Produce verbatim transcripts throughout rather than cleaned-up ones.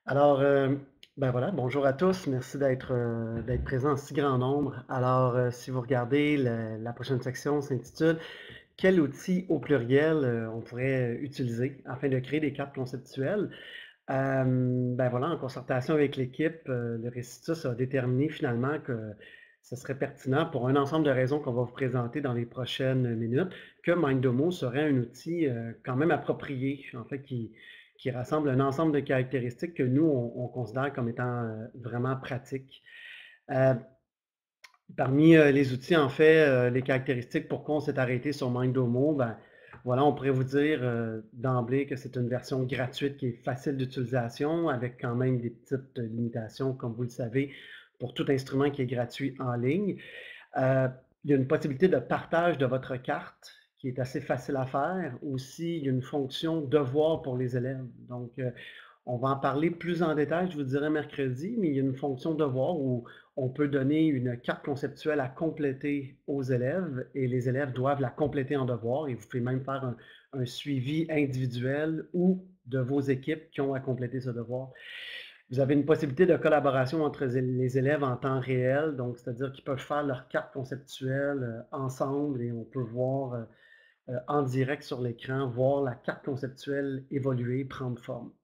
Alors, euh, ben voilà, bonjour à tous. Merci d'être euh, d'être présents en si grand nombre. Alors, euh, si vous regardez, la, la prochaine section s'intitule Quel outil au pluriel euh, on pourrait utiliser afin de créer des cartes conceptuelles? Euh, ben voilà, en concertation avec l'équipe, euh, le Récitus a déterminé finalement que ce serait pertinent pour un ensemble de raisons qu'on va vous présenter dans les prochaines minutes, que Mindomo serait un outil euh, quand même approprié, en fait, qui, qui rassemble un ensemble de caractéristiques que nous, on, on considère comme étant euh, vraiment pratiques. Euh, Parmi euh, les outils, en fait, euh, les caractéristiques, pourquoi on s'est arrêté sur Mindomo, ben voilà, on pourrait vous dire euh, d'emblée que c'est une version gratuite qui est facile d'utilisation, avec quand même des petites limitations, comme vous le savez, pour tout instrument qui est gratuit en ligne. Euh, il y a une possibilité de partage de votre carte qui est assez facile à faire. Aussi, il y a une fonction devoir pour les élèves. Donc, euh, on va en parler plus en détail, je vous dirai mercredi, mais il y a une fonction devoir où on peut donner une carte conceptuelle à compléter aux élèves et les élèves doivent la compléter en devoir et vous pouvez même faire un, un suivi individuel ou de vos équipes qui ont à compléter ce devoir. Vous avez une possibilité de collaboration entre les élèves en temps réel, donc c'est-à-dire qu'ils peuvent faire leur carte conceptuelle euh, ensemble et on peut voir euh, euh, en direct sur l'écran, voir la carte conceptuelle évoluer, prendre forme.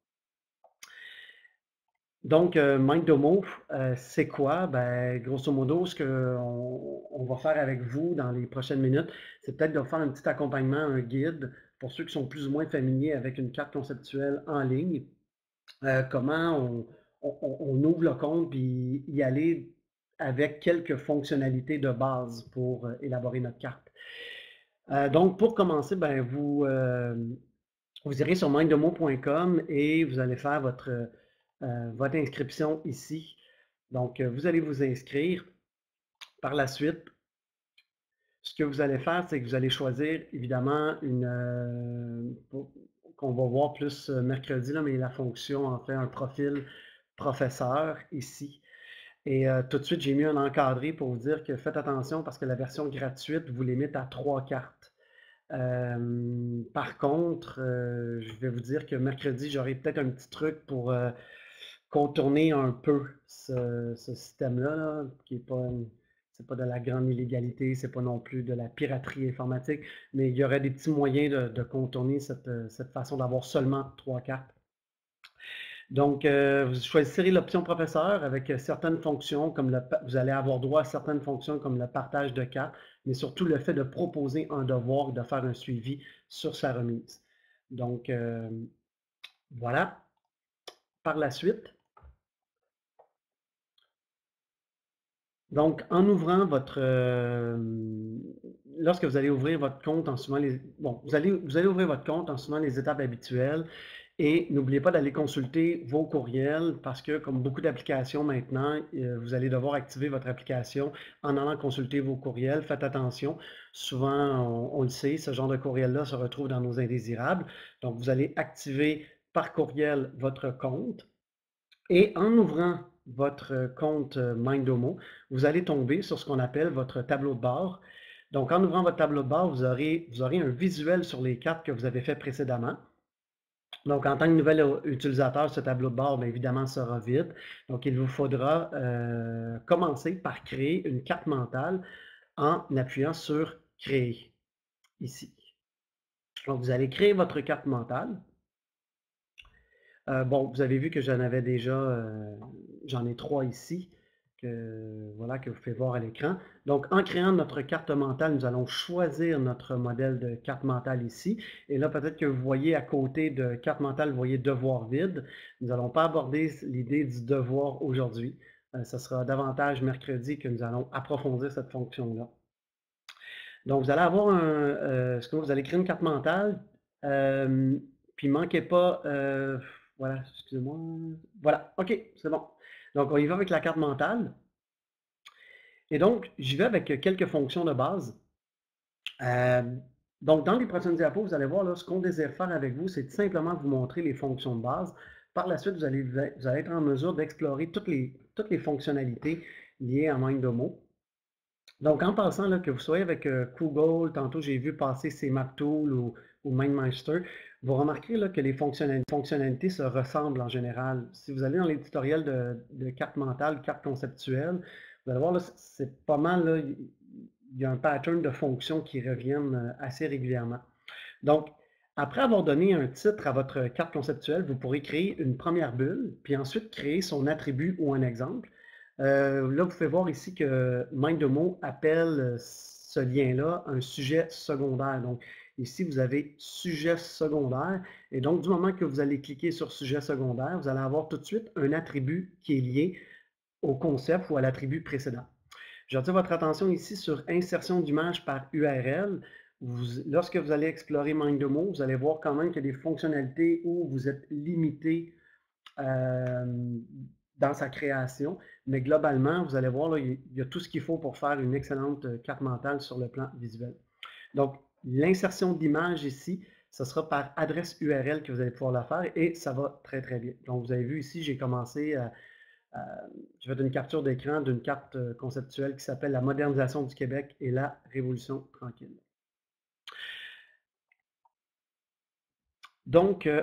Donc, euh, Mindomo, euh, c'est quoi? Ben, grosso modo, ce qu'on on va faire avec vous dans les prochaines minutes, c'est peut-être de faire un petit accompagnement, un guide pour ceux qui sont plus ou moins familiers avec une carte conceptuelle en ligne. Euh, comment on, on- on ouvre le compte puis y aller avec quelques fonctionnalités de base pour euh, élaborer notre carte. Euh, donc, pour commencer, ben, vous, euh, vous irez sur mindemo point com et vous allez faire votre, euh, votre inscription ici. Donc, euh, vous allez vous inscrire. Par la suite, ce que vous allez faire, c'est que vous allez choisir évidemment une, euh, pour- qu'on va voir plus euh, mercredi, là, mais la fonction, en fait, un profil professeur ici. Et euh, tout de suite, j'ai mis un encadré pour vous dire que faites attention parce que la version gratuite vous limite à trois cartes. Euh, par contre, euh, je vais vous dire que mercredi, j'aurai peut-être un petit truc pour euh, contourner un peu ce, ce système-là, là, qui est pas, c'est pas de la grande illégalité, c'est pas non plus de la piraterie informatique, mais il y aurait des petits moyens de, de contourner cette, cette façon d'avoir seulement trois cartes. Donc, euh, vous choisirez l'option professeur avec certaines fonctions, comme le, vous allez avoir droit à certaines fonctions comme le partage de cartes, mais surtout le fait de proposer un devoir, de faire un suivi sur sa remise. Donc, euh, voilà. Par la suite, donc, en ouvrant votre, euh, lorsque vous allez ouvrir votre compte en suivant les, bon, vous allez, vous allez ouvrir votre compte en suivant les étapes habituelles et n'oubliez pas d'aller consulter vos courriels parce que, comme beaucoup d'applications maintenant, euh, vous allez devoir activer votre application en allant consulter vos courriels. Faites attention. Souvent, on, on le sait, ce genre de courriel-là se retrouve dans nos indésirables. Donc, vous allez activer par courriel votre compte. Et en ouvrant votre compte Mindomo, vous allez tomber sur ce qu'on appelle votre tableau de bord. Donc, en ouvrant votre tableau de bord, vous aurez, vous aurez un visuel sur les cartes que vous avez fait précédemment. Donc, en tant que nouvel utilisateur, ce tableau de bord, bien évidemment, sera vide. Donc, il vous faudra euh, commencer par créer une carte mentale en appuyant sur Créer, ici. Donc, vous allez créer votre carte mentale. Euh, bon, vous avez vu que j'en avais déjà, euh, j'en ai trois ici, que, voilà, que vous pouvez voir à l'écran. Donc, en créant notre carte mentale, nous allons choisir notre modèle de carte mentale ici. Et là, peut-être que vous voyez à côté de carte mentale, vous voyez devoir vide. Nous n'allons pas aborder l'idée du devoir aujourd'hui. Euh, ce sera davantage mercredi que nous allons approfondir cette fonction-là. Donc, vous allez avoir un, euh, ce que vous allez créer une carte mentale, euh, puis manquez pas, euh, voilà, excusez-moi, voilà, ok, c'est bon. Donc, on y va avec la carte mentale. Et donc, j'y vais avec quelques fonctions de base. Euh, donc, dans les prochaines diapos, vous allez voir, là, ce qu'on désire faire avec vous, c'est simplement vous montrer les fonctions de base. Par la suite, vous allez, vous allez être en mesure d'explorer toutes les, toutes les fonctionnalités liées à Mindomo. Donc, en passant, là, que vous soyez avec euh, Google, tantôt j'ai vu passer ces MapTool ou, ou MindMeister, Vous remarquerez là, que les fonctionnali- fonctionnalités se ressemblent en général. Si vous allez dans les tutoriels de, de cartes mentales, cartes conceptuelles, vous allez voir, là, c'est pas mal, là, il y a un pattern de fonctions qui reviennent euh, assez régulièrement. Donc, après avoir donné un titre à votre carte conceptuelle, vous pourrez créer une première bulle, puis ensuite créer son attribut ou un exemple. Euh, là, vous pouvez voir ici que MindDomo appelle euh, ce lien-là un sujet secondaire. Donc, ici, vous avez sujet secondaire. Et donc, du moment que vous allez cliquer sur sujet secondaire, vous allez avoir tout de suite un attribut qui est lié au concept ou à l'attribut précédent. J'attire votre attention ici sur insertion d'image par U R L. Vous, lorsque vous allez explorer MindDomo, vous allez voir quand même qu'il y a des fonctionnalités où vous êtes limité euh, dans sa création, mais globalement, vous allez voir, là, il y a tout ce qu'il faut pour faire une excellente carte mentale sur le plan visuel. Donc, l'insertion d'image ici, ce sera par adresse U R L que vous allez pouvoir la faire et ça va très très bien. Donc, vous avez vu ici, j'ai commencé à euh, j'ai fait une capture d'écran d'une carte euh, conceptuelle qui s'appelle La modernisation du Québec et la Révolution tranquille. Donc, euh,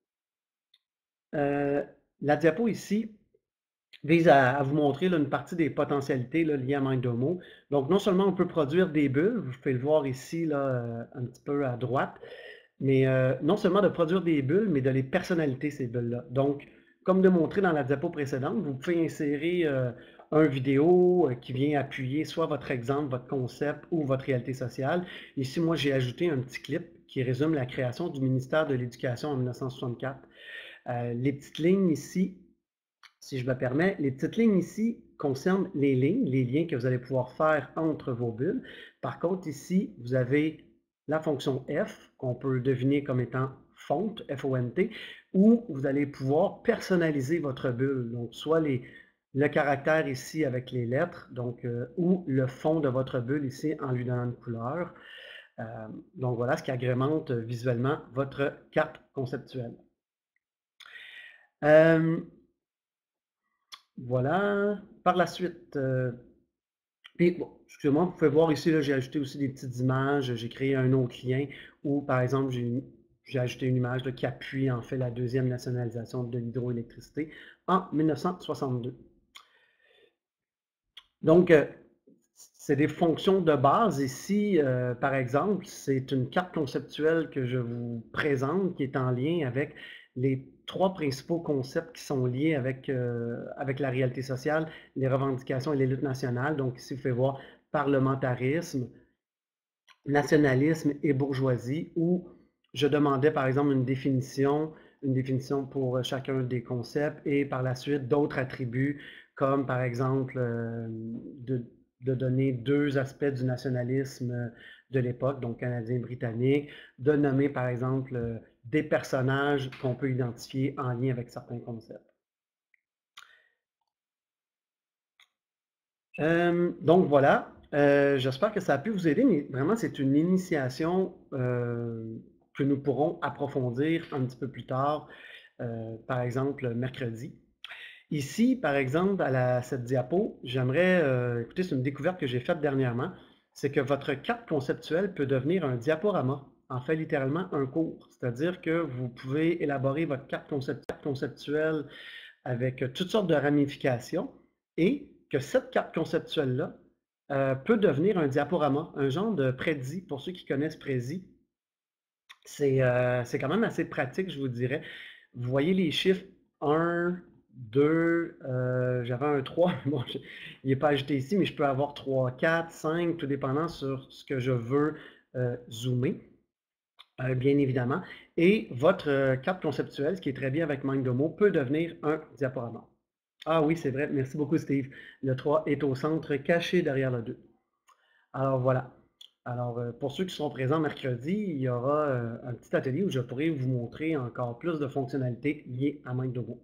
euh, la diapo ici vise à, à vous montrer là, une partie des potentialités là, liées à MindDomo. Donc, non seulement on peut produire des bulles, vous pouvez le voir ici là, euh, un petit peu à droite, mais euh, non seulement de produire des bulles, mais de les personnaliser, ces bulles-là. Donc, comme démontré dans la diapo précédente, vous pouvez insérer euh, un vidéo euh, qui vient appuyer soit votre exemple, votre concept ou votre réalité sociale. Ici, moi, j'ai ajouté un petit clip qui résume la création du ministère de l'Éducation en mille neuf cent soixante-quatre. Euh, les petites lignes ici, si je me permets, les petites lignes ici concernent les lignes, les liens que vous allez pouvoir faire entre vos bulles. Par contre, ici, vous avez la fonction F, qu'on peut deviner comme étant font, F O N T, où vous allez pouvoir personnaliser votre bulle. Donc, soit les, le caractère ici avec les lettres, donc, euh, ou le fond de votre bulle ici en lui donnant une couleur. Euh, donc, voilà ce qui agrémente visuellement votre carte conceptuelle. Euh, Voilà. Par la suite, euh, puis, bon, excusez-moi, vous pouvez voir ici, j'ai ajouté aussi des petites images. J'ai créé un autre lien où, par exemple, j'ai ajouté une image là, qui appuie en fait la deuxième nationalisation de l'hydroélectricité en mille neuf cent soixante-deux. Donc, euh, c'est des fonctions de base. Ici, euh, par exemple, c'est une carte conceptuelle que je vous présente qui est en lien avec les trois principaux concepts qui sont liés avec, euh, avec la réalité sociale, les revendications et les luttes nationales. Donc ici, vous pouvez voir parlementarisme, nationalisme et bourgeoisie, où je demandais par exemple une définition, une définition pour chacun des concepts et par la suite d'autres attributs comme par exemple euh, de, de donner deux aspects du nationalisme de l'époque, donc canadien-britannique, de nommer par exemple des personnages qu'on peut identifier en lien avec certains concepts. Euh, donc voilà, euh, j'espère que ça a pu vous aider, mais vraiment c'est une initiation euh, que nous pourrons approfondir un petit peu plus tard, euh, par exemple mercredi. Ici, par exemple, à la, cette diapo, j'aimerais, euh, écoutez, c'est une découverte que j'ai faite dernièrement, c'est que votre carte conceptuelle peut devenir un diaporama, en fait littéralement un cours. C'est-à-dire que vous pouvez élaborer votre carte conceptuelle avec toutes sortes de ramifications et que cette carte conceptuelle-là euh, peut devenir un diaporama, un genre de Prezi, pour ceux qui connaissent Prezi. C'est euh, c'est quand même assez pratique, je vous dirais. Vous voyez les chiffres un, deux, euh, j'avais un trois, bon, je, il n'est pas ajouté ici, mais je peux avoir trois, quatre, cinq, tout dépendant sur ce que je veux euh, zoomer, euh, bien évidemment. Et votre euh, carte conceptuelle, ce qui est très bien avec MindDomo, peut devenir un diaporama. Ah oui, c'est vrai. Merci beaucoup, Steve. Le trois est au centre, caché derrière le deux. Alors voilà. Alors, euh, pour ceux qui seront présents mercredi, il y aura euh, un petit atelier où je pourrai vous montrer encore plus de fonctionnalités liées à MindDomo.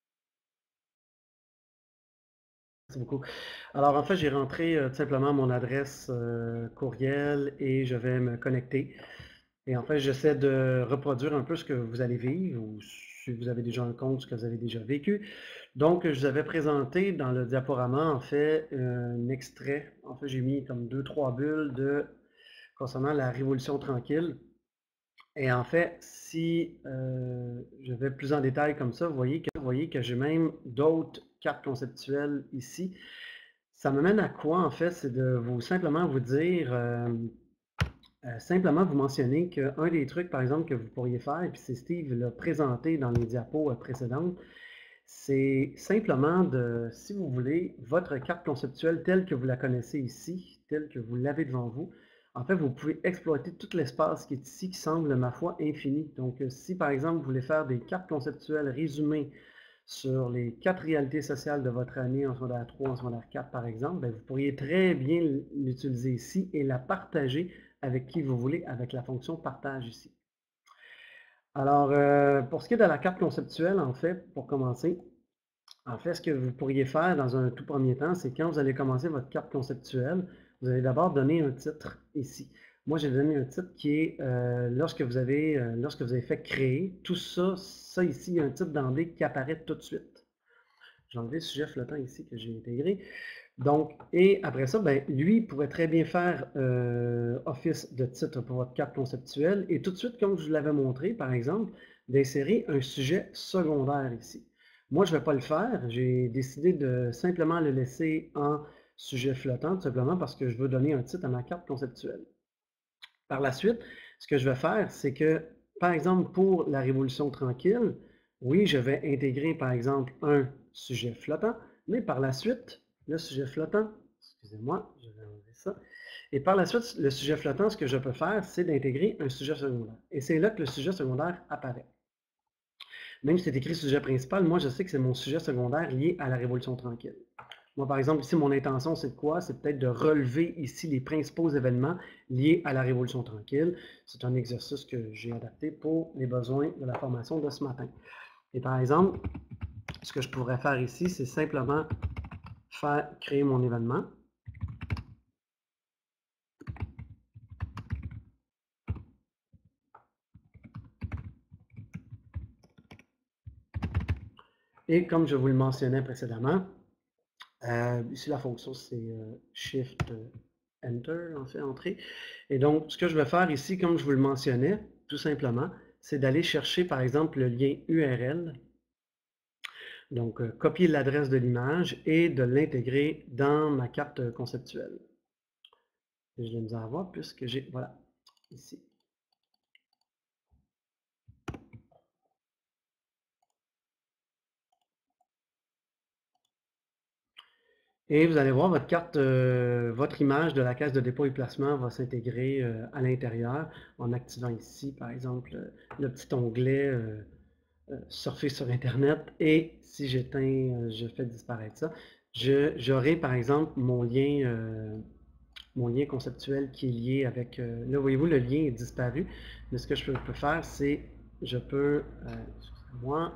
Merci beaucoup. Alors, en fait, j'ai rentré euh, tout simplement mon adresse euh, courriel et je vais me connecter. Et en fait, j'essaie de reproduire un peu ce que vous allez vivre ou si vous avez déjà un compte, ce que vous avez déjà vécu. Donc, je vous avais présenté dans le diaporama, en fait, un extrait. En fait, j'ai mis comme deux, trois bulles de concernant la Révolution tranquille. Et en fait, si euh, je vais plus en détail comme ça, vous voyez que, vous voyez que j'ai même d'autres cartes conceptuelles ici. Ça me mène à quoi, en fait? C'est de vous simplement vous dire, euh, euh, simplement vous mentionner qu'un des trucs, par exemple, que vous pourriez faire, et puis c'est Steve l'a présenté dans les diapos euh, précédentes, c'est simplement de, si vous voulez, votre carte conceptuelle telle que vous la connaissez ici, telle que vous l'avez devant vous, en fait, vous pouvez exploiter tout l'espace qui est ici, qui semble, ma foi, infini. Donc, euh, si par exemple, vous voulez faire des cartes conceptuelles résumées sur les quatre réalités sociales de votre année en secondaire trois, en secondaire quatre, par exemple, bien, vous pourriez très bien l'utiliser ici et la partager avec qui vous voulez, avec la fonction partage ici. Alors, euh, pour ce qui est de la carte conceptuelle, en fait, pour commencer, en fait, ce que vous pourriez faire dans un tout premier temps, c'est quand vous allez commencer votre carte conceptuelle, vous allez d'abord donner un titre ici. Moi, j'ai donné un titre qui est euh, lorsque vous avez euh, lorsque vous avez fait créer, tout ça, ça ici, il y a un titre d'emblée qui apparaît tout de suite. J'ai enlevé le sujet flottant ici que j'ai intégré. Donc, et après ça, ben, lui pourrait très bien faire euh, office de titre pour votre carte conceptuelle et tout de suite, comme je vous l'avais montré, par exemple, d'insérer un sujet secondaire ici. Moi, je ne vais pas le faire. J'ai décidé de simplement le laisser en sujet flottant, tout simplement parce que je veux donner un titre à ma carte conceptuelle. Par la suite, ce que je vais faire, c'est que, par exemple, pour la Révolution tranquille, oui, je vais intégrer, par exemple, un sujet flottant, mais par la suite, le sujet flottant, excusez-moi, je vais enlever ça, et par la suite, le sujet flottant, ce que je peux faire, c'est d'intégrer un sujet secondaire. Et c'est là que le sujet secondaire apparaît. Même si c'est écrit sujet principal, moi, je sais que c'est mon sujet secondaire lié à la Révolution tranquille. Moi, par exemple, ici, mon intention, c'est de quoi? C'est peut-être de relever ici les principaux événements liés à la Révolution tranquille. C'est un exercice que j'ai adapté pour les besoins de la formation de ce matin. Et par exemple, ce que je pourrais faire ici, c'est simplement faire créer mon événement. Et comme je vous le mentionnais précédemment, euh, ici la fonction c'est euh, Shift Enter, en fait, Entrée. Et donc, ce que je vais faire ici, comme je vous le mentionnais, tout simplement, c'est d'aller chercher, par exemple, le lien U R L. Donc, euh, copier l'adresse de l'image et de l'intégrer dans ma carte conceptuelle. Et je vais à voir puisque j'ai, voilà, ici. Et vous allez voir, votre carte, euh, votre image de la caisse de dépôt et placement va s'intégrer euh, à l'intérieur en activant ici, par exemple, euh, le petit onglet euh, euh, surfer sur Internet. Et si j'éteins, euh, je fais disparaître ça, j'aurai par exemple mon lien, euh, mon lien conceptuel qui est lié avec... Euh, là, voyez-vous, le lien est disparu. Mais ce que je peux, peux faire, c'est, je peux, euh, excusez-moi,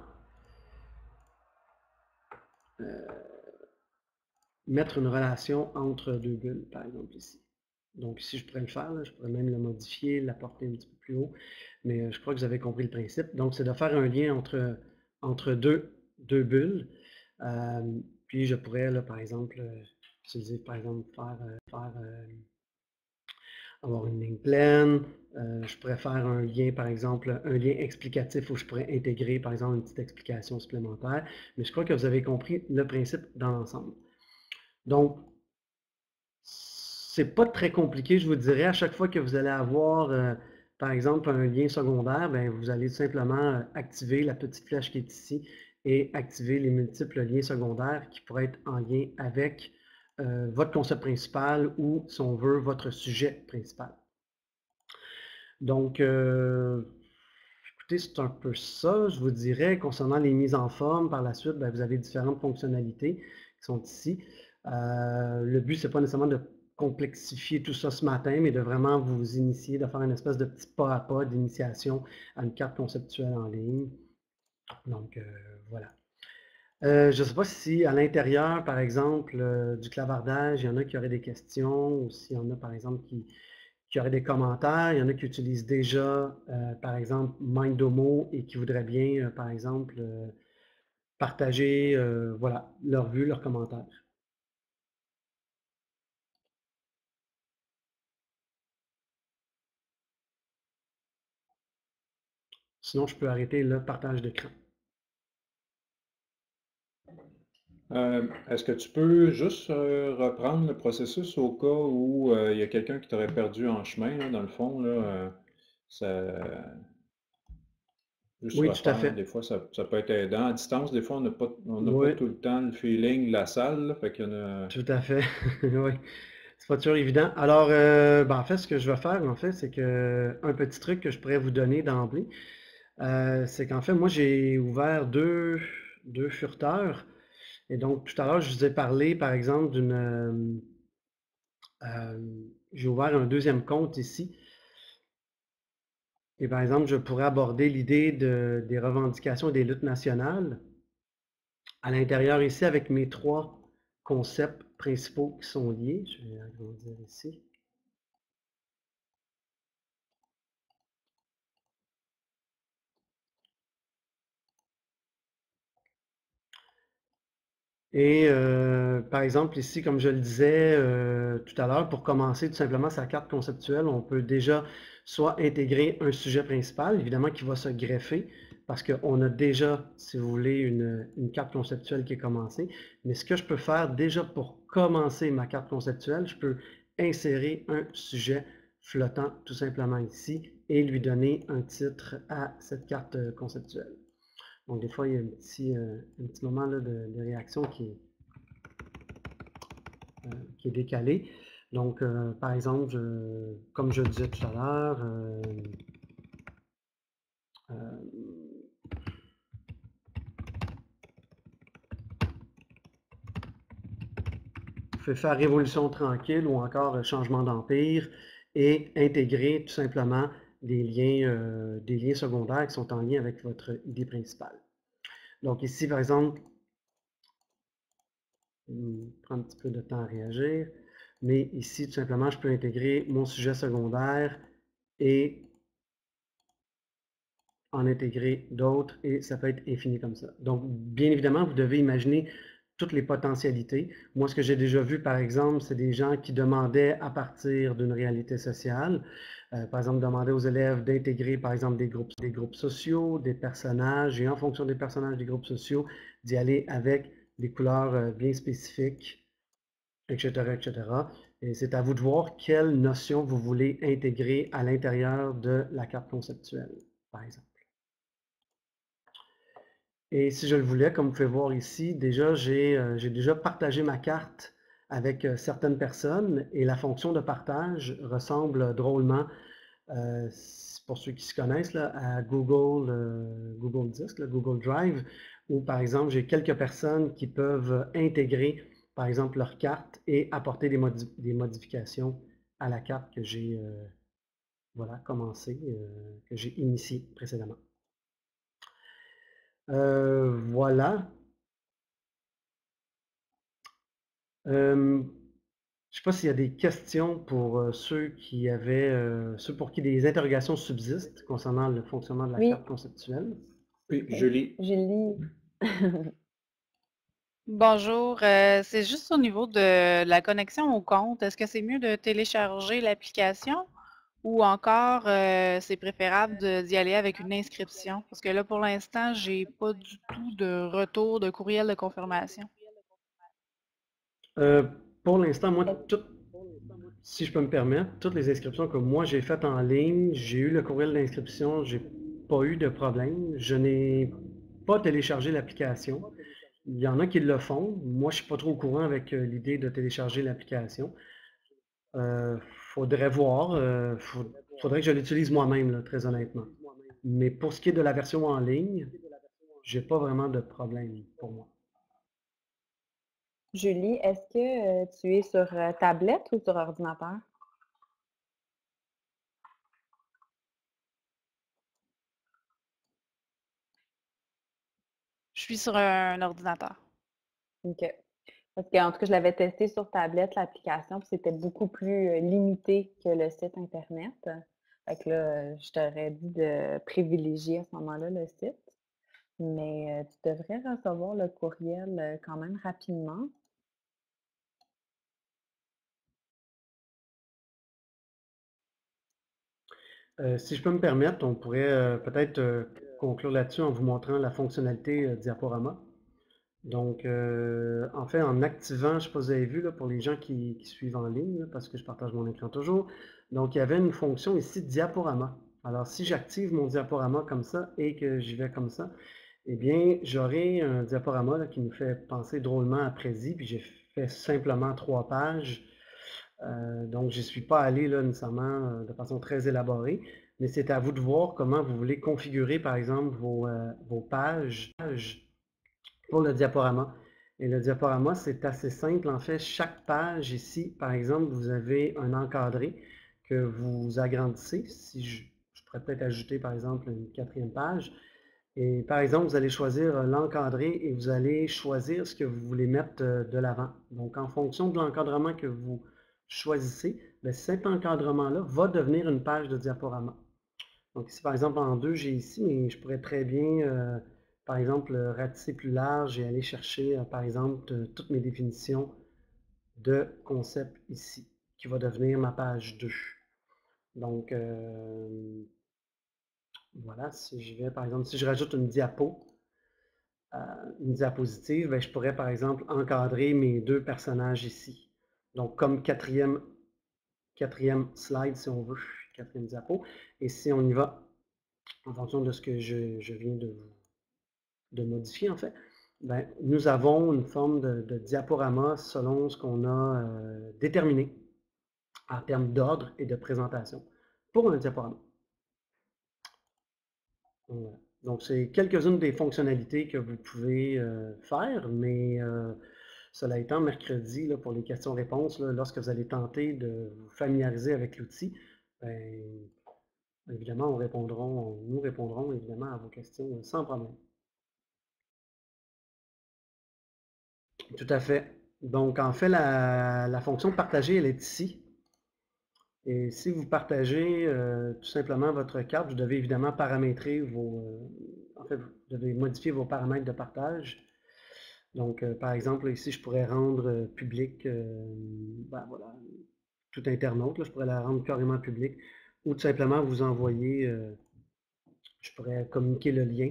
euh, mettre une relation entre deux bulles, par exemple ici. Donc ici, je pourrais le faire, là, je pourrais même le modifier, l'apporter un petit peu plus haut, mais euh, je crois que vous avez compris le principe. Donc, c'est de faire un lien entre, entre deux, deux bulles. Euh, puis je pourrais, là, par exemple, euh, utiliser, par exemple, faire, euh, faire euh, avoir une ligne pleine. Euh, je pourrais faire un lien, par exemple, un lien explicatif où je pourrais intégrer, par exemple, une petite explication supplémentaire. Mais je crois que vous avez compris le principe dans l'ensemble. Donc, c'est pas très compliqué, je vous dirais. À chaque fois que vous allez avoir, euh, par exemple, un lien secondaire, bien, vous allez tout simplement euh, activer la petite flèche qui est ici et activer les multiples liens secondaires qui pourraient être en lien avec euh, votre concept principal ou, si on veut, votre sujet principal. Donc, euh, écoutez, c'est un peu ça, je vous dirais. Concernant les mises en forme, par la suite, bien, vous avez différentes fonctionnalités qui sont ici. Euh, le but, c'est pas nécessairement de complexifier tout ça ce matin, mais de vraiment vous initier, de faire une espèce de petit pas à pas d'initiation à une carte conceptuelle en ligne. Donc, euh, voilà. Euh, je ne sais pas si à l'intérieur, par exemple, euh, du clavardage, il y en a qui auraient des questions, ou s'il y en a, par exemple, qui, qui auraient des commentaires. Il y en a qui utilisent déjà, euh, par exemple, Mindomo et qui voudraient bien, euh, par exemple, euh, partager euh, voilà, leur vue, leurs commentaires. Sinon, je peux arrêter le partage d'écran. Euh, est-ce que tu peux juste euh, reprendre le processus au cas où euh, il y a quelqu'un qui t'aurait perdu en chemin, là, dans le fond, là, euh, ça, juste Oui, tout à refaire, fait. des fois, ça, ça peut être aidant. À distance, des fois, on n'a pas, on n'a pas Oui, tout le temps le feeling de la salle, là, fait qu'il y en a... tout à fait. Oui. C'est pas toujours évident. Alors, euh, ben, en fait, ce que je vais faire, en fait, c'est que un petit truc que je pourrais vous donner d'emblée, euh, c'est qu'en fait, moi, j'ai ouvert deux, deux furteurs. Et donc, tout à l'heure, je vous ai parlé, par exemple, d'une... euh, euh, j'ai ouvert un deuxième compte ici. Et par exemple, je pourrais aborder l'idée de, des revendications et des luttes nationales à l'intérieur ici avec mes trois concepts principaux qui sont liés. Je vais agrandir ici. Et euh, par exemple, ici, comme je le disais euh, tout à l'heure, pour commencer tout simplement sa carte conceptuelle, on peut déjà soit intégrer un sujet principal, évidemment qui va se greffer, parce qu'on a déjà, si vous voulez, une, une carte conceptuelle qui est commencée. Mais ce que je peux faire déjà pour commencer ma carte conceptuelle, je peux insérer un sujet flottant tout simplement ici et lui donner un titre à cette carte conceptuelle. Donc, des fois, il y a un petit, euh, un petit moment là, de, de réaction qui est, euh, qui est décalé. Donc, euh, par exemple, je, comme je disais tout à l'heure, euh, euh, fait faire révolution tranquille ou encore changement d'empire et intégrer tout simplement des liens, euh, des liens secondaires qui sont en lien avec votre idée principale. Donc ici, par exemple, il prend un petit peu de temps à réagir, mais ici, tout simplement, je peux intégrer mon sujet secondaire et en intégrer d'autres et ça peut être infini comme ça. Donc, bien évidemment, vous devez imaginer toutes les potentialités. Moi, ce que j'ai déjà vu, par exemple, c'est des gens qui demandaient à partir d'une réalité sociale, euh, par exemple, demander aux élèves d'intégrer, par exemple, des groupes, des groupes sociaux, des personnages, et en fonction des personnages des groupes sociaux, d'y aller avec des couleurs euh, bien spécifiques, et cetera, et cetera. Et c'est à vous de voir quelle notion vous voulez intégrer à l'intérieur de la carte conceptuelle, par exemple. Et si je le voulais, comme vous pouvez voir ici, déjà j'ai euh, j'ai déjà partagé ma carte avec euh, certaines personnes et la fonction de partage ressemble drôlement, euh, pour ceux qui se connaissent, là, à Google, euh, Google Disc, là, Google Drive, où par exemple j'ai quelques personnes qui peuvent intégrer par exemple leur carte et apporter des, modi des modifications à la carte que j'ai euh, voilà, commencé, euh, que j'ai initiée précédemment. Euh, voilà. Euh, Je ne sais pas s'il y a des questions pour euh, ceux qui avaient, euh, ceux pour qui des interrogations subsistent concernant le fonctionnement de la Oui, carte conceptuelle. Oui, euh, Julie. Julie. Bonjour, euh, c'est juste au niveau de la connexion au compte. Est-ce que c'est mieux de télécharger l'application ou encore euh, c'est préférable de- d'y aller avec une inscription? Parce que là, pour l'instant, j'ai pas du tout de retour de courriel de confirmation. Euh, pour l'instant, moi, Est- tout, si je peux me permettre, toutes les inscriptions que moi j'ai faites en ligne, j'ai eu le courriel d'inscription, j'ai pas eu de problème. Je n'ai pas téléchargé l'application. Il y en a qui le font. Moi, je suis pas trop au courant avec euh, l'idée de télécharger l'application. Euh, faudrait voir. Euh, faut- faudrait que je l'utilise moi-même, là, très honnêtement. Mais pour ce qui est de la version en ligne, j'ai pas vraiment de problème pour moi. Julie, est-ce que euh, tu es sur euh, tablette ou sur ordinateur? Je suis sur un ordinateur. OK. Parce qu'en tout cas, je l'avais testé sur tablette, l'application, puis c'était beaucoup plus euh, limité que le site Internet. Fait que là, euh, je t'aurais dit de privilégier à ce moment-là le site. Mais euh, tu devrais recevoir le courriel euh, quand même rapidement. Euh, si je peux me permettre, on pourrait euh, peut-être euh, conclure là-dessus en vous montrant la fonctionnalité euh, diaporama. Donc, euh, en fait, en activant, je ne sais pas si vous avez vu, là, pour les gens qui, qui suivent en ligne, là, parce que je partage mon écran toujours, donc il y avait une fonction ici, diaporama. Alors, si j'active mon diaporama comme ça et que j'y vais comme ça, eh bien, j'aurai un diaporama là, qui nous fait penser drôlement à Prezi, puis j'ai fait simplement trois pages. Euh, donc, je n'y suis pas allé là, nécessairement euh, de façon très élaborée, mais c'est à vous de voir comment vous voulez configurer, par exemple, vos, euh, vos pages pour le diaporama. Et le diaporama, c'est assez simple. En fait, chaque page ici, par exemple, vous avez un encadré que vous agrandissez. Si je, je pourrais peut-être ajouter, par exemple, une quatrième page. Et par exemple, vous allez choisir l'encadré et vous allez choisir ce que vous voulez mettre de l'avant. Donc, en fonction de l'encadrement que vous choisissez, bien, cet encadrement-là va devenir une page de diaporama. Donc ici, par exemple, en deux, j'ai ici, mais je pourrais très bien, euh, par exemple, ratisser plus large et aller chercher, euh, par exemple, euh, toutes mes définitions de concept ici, qui va devenir ma page deux. Donc, euh, voilà, si je vais, par exemple, si je rajoute une diapo, euh, une diapositive, bien, je pourrais, par exemple, encadrer mes deux personnages ici. Donc, comme quatrième, quatrième slide, si on veut, quatrième diapo. Et si on y va, en fonction de ce que je, je viens de, de modifier, en fait, ben, nous avons une forme de, de diaporama selon ce qu'on a euh, déterminé en termes d'ordre et de présentation pour un diaporama. Voilà. Donc, c'est quelques-unes des fonctionnalités que vous pouvez euh, faire, mais euh, cela étant, mercredi, là, pour les questions-réponses, lorsque vous allez tenter de vous familiariser avec l'outil, ben, évidemment, on répondront, nous répondrons évidemment à vos questions sans problème. Tout à fait. Donc, en fait, la, la fonction partager, elle est ici. Et si vous partagez euh, tout simplement votre carte, vous devez évidemment paramétrer vos... Euh, en fait, vous devez modifier vos paramètres de partage. Donc, euh, par exemple, ici, je pourrais rendre euh, public, euh, ben, voilà, tout internaute, là, je pourrais la rendre carrément publique, ou tout simplement vous envoyer, euh, je pourrais communiquer le lien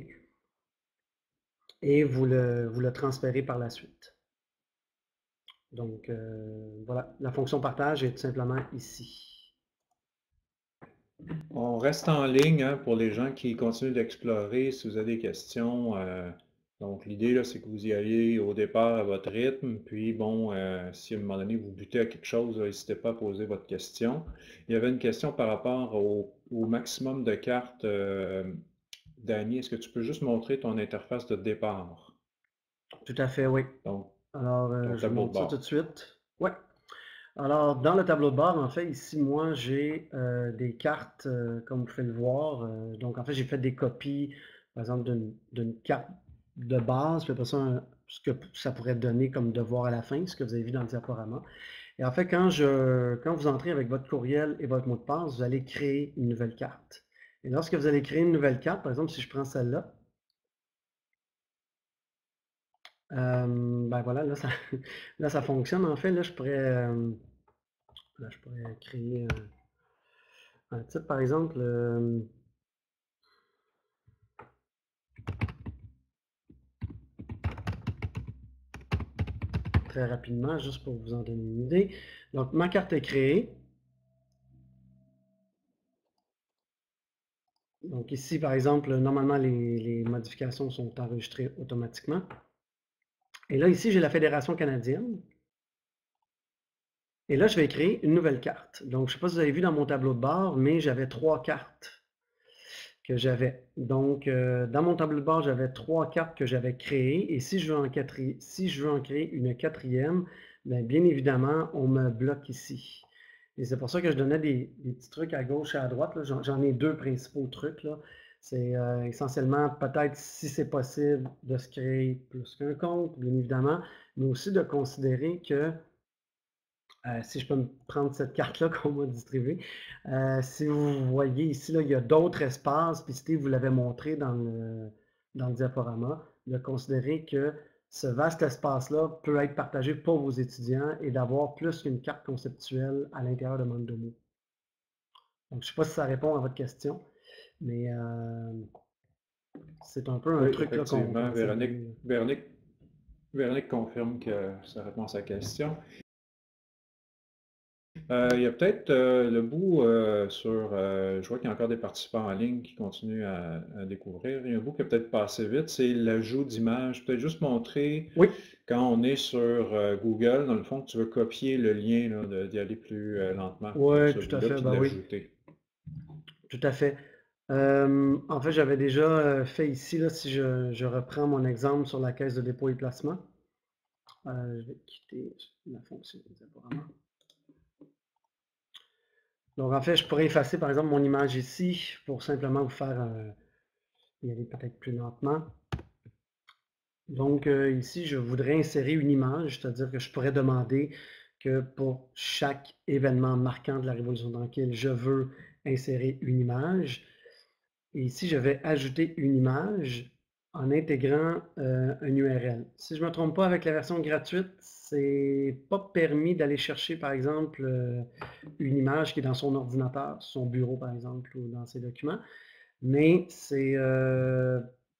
et vous le, vous le transférer par la suite. Donc, euh, voilà, la fonction partage est tout simplement ici. On reste en ligne hein, pour les gens qui continuent d'explorer. Si vous avez des questions, euh, donc l'idée là, c'est que vous y alliez au départ à votre rythme. Puis bon, euh, si à un moment donné vous butez à quelque chose, n'hésitez pas à poser votre question. Il y avait une question par rapport au, au maximum de cartes. Euh, Dany, est-ce que tu peux juste montrer ton interface de départ? Tout à fait, oui. Donc, Alors, euh, je vous tableau de montre ça bord. tout de suite. Ouais. Alors, dans le tableau de bord, en fait, ici, moi, j'ai euh, des cartes, euh, comme vous pouvez le voir. Euh, donc, en fait, j'ai fait des copies, par exemple, d'une d'une carte de base, puis après ça, un- ce que ça pourrait donner comme devoir à la fin, ce que vous avez vu dans le diaporama. Et en fait, quand, je, quand vous entrez avec votre courriel et votre mot de passe, vous allez créer une nouvelle carte. Et lorsque vous allez créer une nouvelle carte, par exemple, si je prends celle-là, euh, ben voilà, là ça, là, ça fonctionne. En fait, là, je pourrais, euh, là, je pourrais créer un, un titre, par exemple. Euh, très rapidement, juste pour vous en donner une idée. Donc, ma carte est créée. Donc ici, par exemple, normalement, les, les modifications sont enregistrées automatiquement. Et là, ici, j'ai la Fédération canadienne. Et là, je vais créer une nouvelle carte. Donc, je ne sais pas si vous avez vu dans mon tableau de bord, mais j'avais trois cartes que j'avais. Donc, euh, dans mon tableau de bord, j'avais trois cartes que j'avais créées. Et si je veux en, quatri... si je veux en créer une quatrième, bien, bien évidemment, on me bloque ici. Et c'est pour ça que je donnais des, des petits trucs à gauche et à droite. J'en ai deux principaux trucs. C'est euh, essentiellement peut-être, si c'est possible, de se créer plus qu'un compte, bien évidemment, mais aussi de considérer que euh, si je peux me prendre cette carte-là qu'on m'a distribuée. Euh, si vous voyez ici, là, il y a d'autres espaces, puis Steve vous l'avait montré dans le, dans le diaporama, de considérer que ce vaste espace-là peut être partagé pour vos étudiants et d'avoir plus qu'une carte conceptuelle à l'intérieur de Mandomo. Donc, je ne sais pas si ça répond à votre question, mais euh, C'est un peu un Oui, truc là qu'on effectivement. qu'on essaie de Véronique, donner, là. Véronique, Véronique confirme que ça répond à sa question. Euh, il y a peut-être euh, le bout euh, sur, euh, je vois qu'il y a encore des participants en ligne qui continuent à, à découvrir. Il y a un bout qui a peut-être passé vite, c'est l'ajout d'images. Peut-être juste montrer Oui, quand on est sur euh, Google, dans le fond, que tu veux copier le lien, là, de- d'y aller plus euh, lentement pour ouais, ce tout à bout-là, fait, puis de ben oui, l'ajouter. tout à fait. Euh, en fait, j'avais déjà euh, fait ici, là, si je, je reprends mon exemple sur la caisse de dépôt et placement. Euh, je vais quitter la fonction des abonnements. Donc, en fait, je pourrais effacer, par exemple, mon image ici pour simplement vous faire euh, y aller peut-être plus lentement. Donc, euh, ici, je voudrais insérer une image, c'est-à-dire que je pourrais demander que pour chaque événement marquant de la révolution tranquille, je veux insérer une image. Et ici, je vais ajouter une image en intégrant euh, un U R L. Si je ne me trompe pas, avec la version gratuite, c'est pas permis d'aller chercher, par exemple, euh, une image qui est dans son ordinateur, son bureau, par exemple, ou dans ses documents. Mais c'est euh,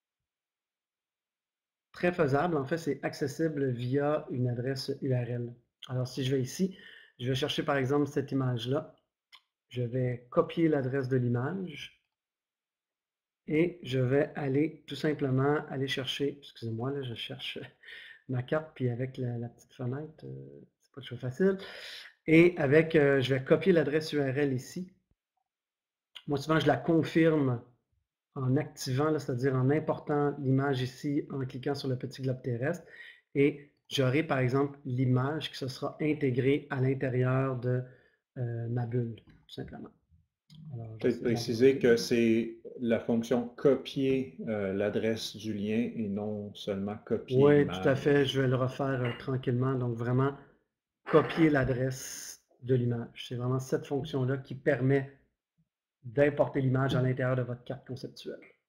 très faisable. En fait, c'est accessible via une adresse U R L. Alors, si je vais ici, je vais chercher, par exemple, cette image-là. Je vais copier l'adresse de l'image. Et je vais aller tout simplement aller chercher, excusez-moi, là, je cherche ma carte, puis avec la, la petite fenêtre, euh, c'est pas toujours facile. Et avec, euh, je vais copier l'adresse U R L ici. Moi, souvent, je la confirme en activant, c'est-à-dire en important l'image ici, en cliquant sur le petit globe terrestre. Et j'aurai, par exemple, l'image qui se sera intégrée à l'intérieur de euh, ma bulle, tout simplement. Alors, Peut-être préciser que c'est la fonction copier euh, l'adresse du lien et non seulement copier Oui, l'image. tout à fait. Je vais le refaire euh, tranquillement. Donc, vraiment, copier l'adresse de l'image. C'est vraiment cette fonction-là qui permet d'importer l'image à l'intérieur de votre carte conceptuelle.